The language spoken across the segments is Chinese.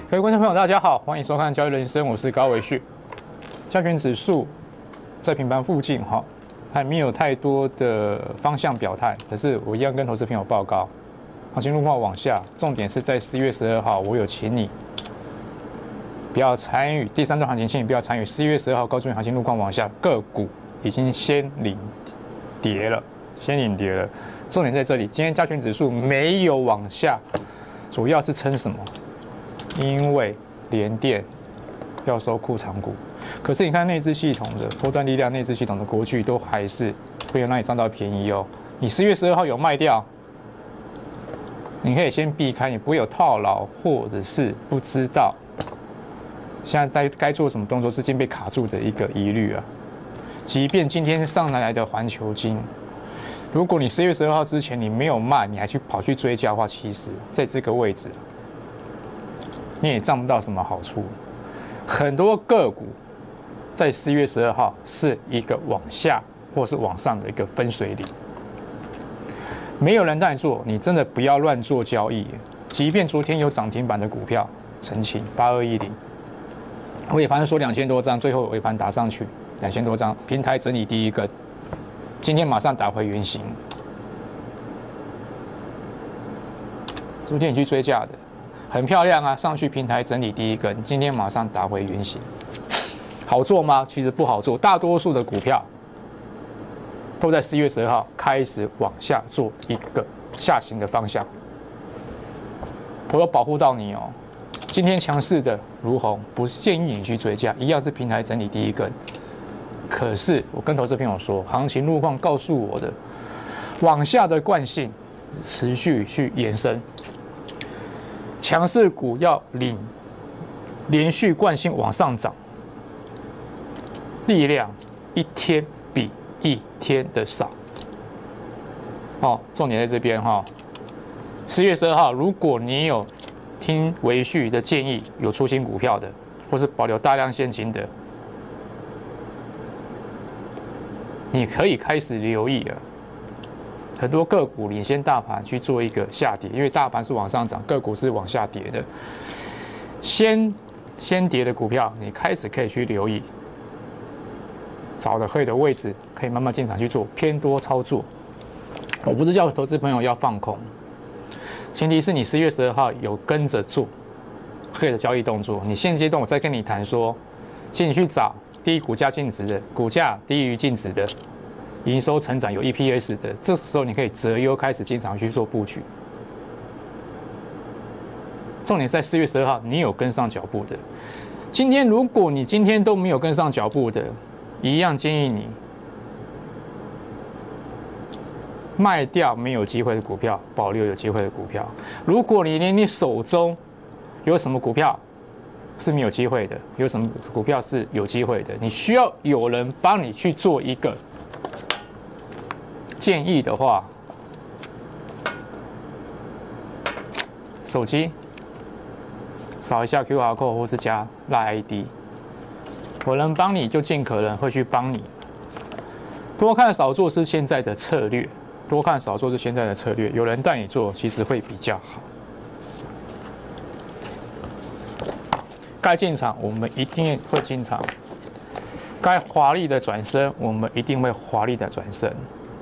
各位观众朋友，大家好，欢迎收看《交易人生》，我是高维旭。加权指数在平盘附近哈，还没有太多的方向表态，可是我一样跟投资朋友报告，行情路况往下，重点是在4月12号，我有请你不要参与第三段行情，请你不要参与。4月12号告诉你行情路况往下，个股已经先领跌了，重点在这里，今天加权指数没有往下，主要是撑什么？因为联电要收库藏股，可是你看内资系统的波段力量、内资系统的国巨都还是没有让你占到便宜哦。你4月12号有卖掉，你可以先避开，你不会有套牢或者是不知道现在该做什么动作，资金被卡住的一个疑虑啊。即便今天上来的环球金，如果你4月12号之前你没有卖，你还跑去追加的话，其实在这个位置你也占不到什么好处。很多个股在4月12号是一个往下或是往上的一个分水岭，没有人带你做，你真的不要乱做交易。即便昨天有涨停板的股票，澄清8210，尾盘说2000多张，最后尾盘打上去2000多张，平台整理第一根，今天马上打回原形。昨天你去追价的。很漂亮啊，上去平台整理第一根，今天马上打回原形，好做吗？其实不好做，大多数的股票都在4月12号开始往下做一个下行的方向。我有保护到你哦。今天强势的如虹，不是建议你去追加，一样是平台整理第一根。可是我跟投资朋友说，行情路况告诉我的，往下的惯性持续去延伸。强势股要连续惯性往上涨，力量一天比一天的少。哦，重点在这边哈。4月12号，如果你有听维旭的建议，有出清股票的，或是保留大量现金的，你可以开始留意了。很多个股领先大盘去做一个下跌，因为大盘是往上涨，个股是往下跌的。先跌的股票，你开始可以去留意，找的会的位置，可以慢慢进场去做偏多操作。我不是叫投资朋友要放空，前提是你4月12号有跟着做会的交易动作。你现阶段我再跟你谈说，请你去找低股价净值的，股价低于净值的。营收成长有 EPS 的，这时候你可以择优开始进场去做布局。重点在4月12号，你有跟上脚步的。今天如果你今天都没有跟上脚步的，一样建议你卖掉没有机会的股票，保留有机会的股票。如果你连你手中有什么股票是没有机会的，有什么股票是有机会的，你需要有人帮你去做一个建议的话，手机扫一下 QR code 或是加 LINE ID， 我能帮你就尽可能会去帮你。多看少做是现在的策略，有人带你做，其实会比较好。该进场我们一定会进场，该华丽的转身我们一定会华丽的转身。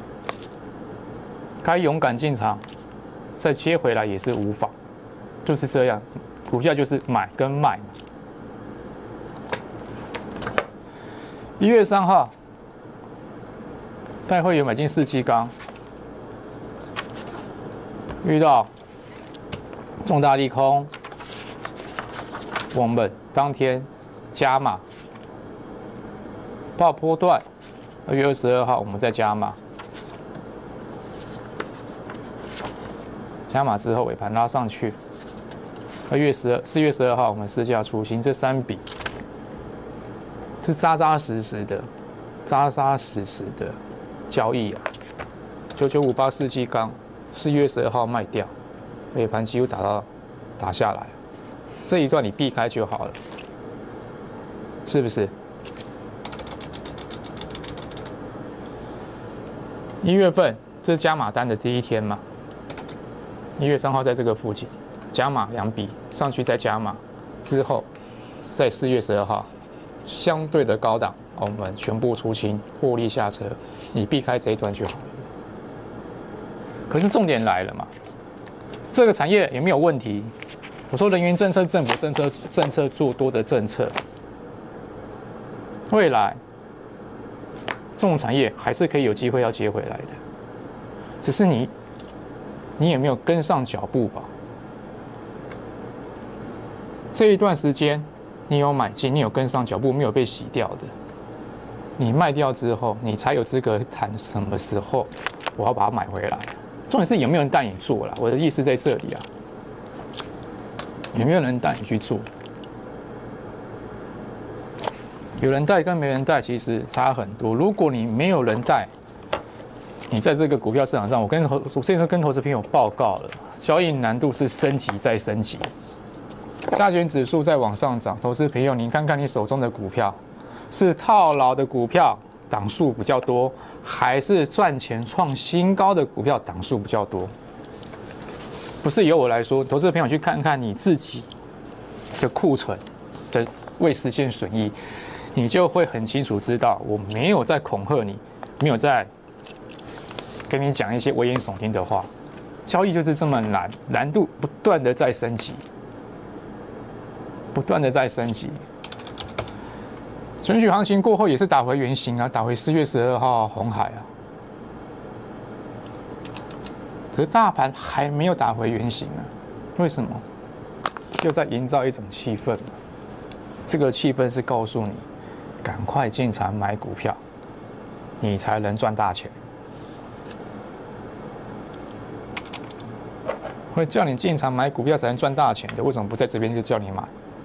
该勇敢进场，再接回来也是无妨，就是这样。股价就是买跟卖嘛。1月3号，带会员买进世纪钢，遇到重大利空，我们当天加码，爆波段。2月22号我们再加码。加码之后尾盘拉上去，4月12号我们市价出新，这3笔是扎扎实实的交易啊。9958世纪钢4月12号卖掉，尾盘几乎打下来，这一段你避开就好了，是不是？1月份这是加码单的第一天嘛？1月3号在这个附近加码2笔，上去再加码， 之后，在4月12号，相对的高档，我们全部出清，获利下车，你避开这一段就好了。可是重点来了嘛，这个产业也没有问题。我说人员政策、政府政策做多的政策，未来这种产业还是可以有机会要接回来的，只是你也没有跟上脚步吧？这一段时间你有买进，你有跟上脚步，没有被洗掉的，你卖掉之后，你才有资格谈什么时候我要把它买回来。重点是有没有人带你做啦？我的意思在这里啊，有没有人带你去做？有人带跟没人带其实差很多。如果你没有人带，你在这个股票市场上，我之前跟投资朋友报告了，交易难度是升级再升级。加权指数在往上涨，投资朋友，你看看你手中的股票，是套牢的股票档数比较多，还是赚钱创新高的股票档数比较多？不是由我来说，投资朋友去看看你自己的库存的未实现损益，你就会很清楚知道，我没有在恐吓你，没有在跟你讲一些危言耸听的话。交易就是这么难，难度不断的在升级，不断的在升级。选举行情过后也是打回原形啊，打回4月12号鸿海啊。可是大盘还没有打回原形啊，为什么？就在营造一种气氛，这个气氛是告诉你，赶快进场买股票，你才能赚大钱。会叫你进场买股票才能赚大钱的，为什么不在这边就叫你买？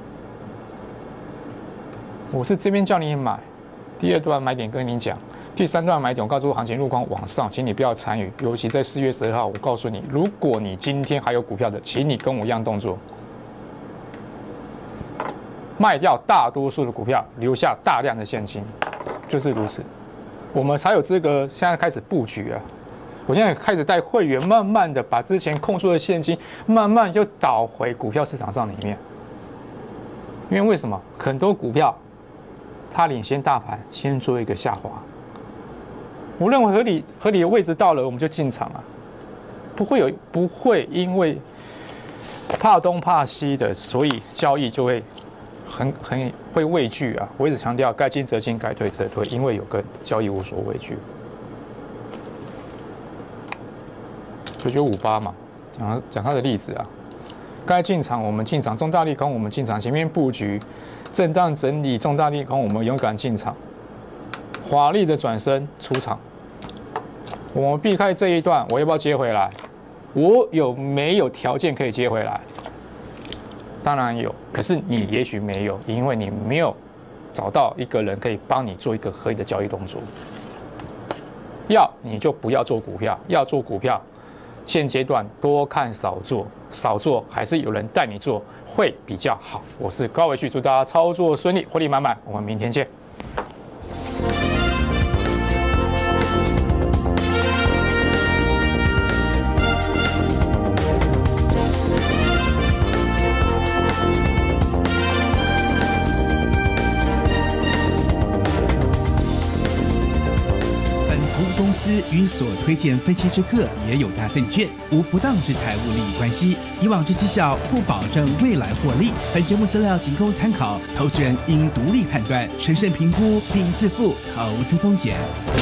我是这边叫你买，第2段买点跟你讲，第3段买点我告诉行情路况往上，请你不要参与。尤其在4月12号，我告诉你，如果你今天还有股票的，请你跟我一样动作，卖掉大多数的股票，留下大量的现金，就是如此，我们才有资格现在开始布局啊！我现在开始带会员，慢慢的把之前空出的现金，慢慢就导回股票市场上里面。因为为什么？很多股票它领先大盘，先做一个下滑。我认为合理的位置到了，我们就进场啊，不会因为怕东怕西的，所以交易就会很会畏惧啊。我一直强调，该进则进，该退则退，因为有个交易无所畏惧。9958嘛，讲他的例子啊，该进场我们进场，重大利空我们进场，前面布局震荡整理，重大利空我们勇敢进场，华丽的转身出场。我们避开这一段，我要不要接回来？我有没有条件可以接回来？当然有，可是你也许没有，因为你没有找到一个人可以帮你做一个合理的交易动作。要你就不要做股票，要做股票，现阶段多看少做，少做还是有人带你做会比较好。我是高维旭，祝大家操作顺利，获利满满。我们明天见。 公司与所推荐分期之客也有大证券，无不当之财务利益关系。以往之绩效不保证未来获利。本节目资料仅供参考，投资人应独立判断、审慎评估并自负投资风险。